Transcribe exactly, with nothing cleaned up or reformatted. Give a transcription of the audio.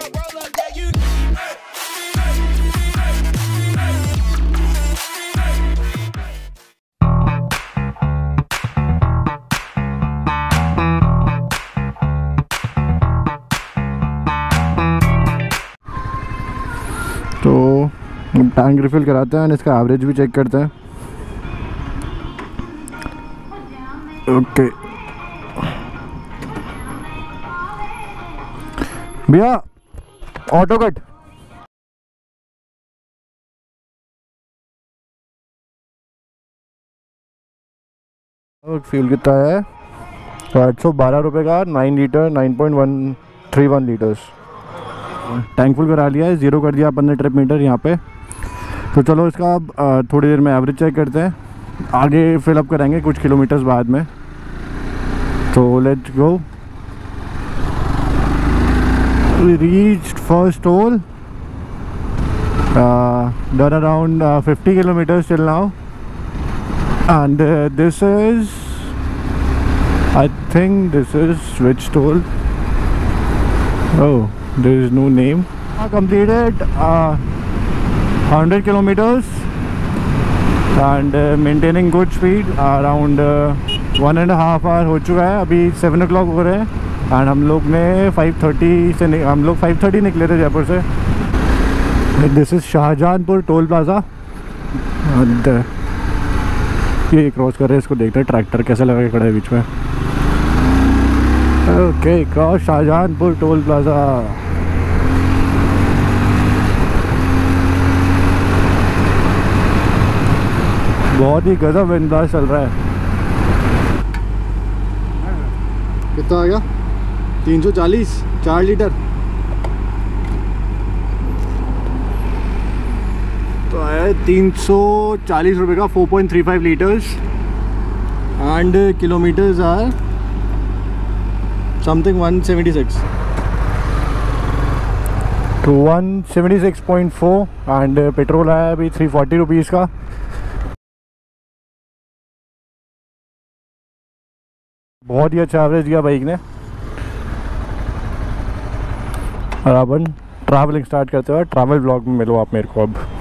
तो tank refill कराते हैं और इसका एवरेज भी चेक करते हैं। ओके भैया ऑटो कट। फ्यूल कितना है? आठ सौ बारह रुपये का nine litre nine point one three one litres. Tank full करा लिया है, ज़ीरो कर दिया अपन ने ट्रिप मीटर यहाँ पे। तो चलो इसका थोड़ी देर में एवरेज चेक करते हैं, आगे फिलअप करेंगे कुछ किलोमीटर्स बाद में। तो let's go. We reached first toll, done around fifty kilometres till now and this is I think this is which toll? Oh, there is no name. I completed uh, one hundred kilometers and uh, maintaining good speed around uh, one and a half hour हो चुका है। अभी seven ओ clock हो रहे हैं and हम लोग ने फाइव थर्टी से हम लोग फाइव थर्टी निकले थे जयपुर से। This is Shahjahanpur toll plaza. ये क्रॉस कर रहे हैं, इसको देखते हैं ट्रैक्टर कैसे लगा के खड़ा है बीच में। Okay, cross Shahjahanpur toll plaza. बहुत ही गजब बिंदास चल रहा है। कितना आ गया? तीन सौ चालीस, चार लीटर। तो आया तीन सौ चालीस रुपये का four point three five litres and kilometres are something one seventy six तो one seventy six point four and petrol आया अभी थ्री फोर्टी रुपीज़ का। बहुत ही अच्छा एवरेज दिया बाइक ने। और अपन ट्रैवलिंग स्टार्ट करते हुए ट्रैवल ब्लॉग में मिलो आप मेरे को अब।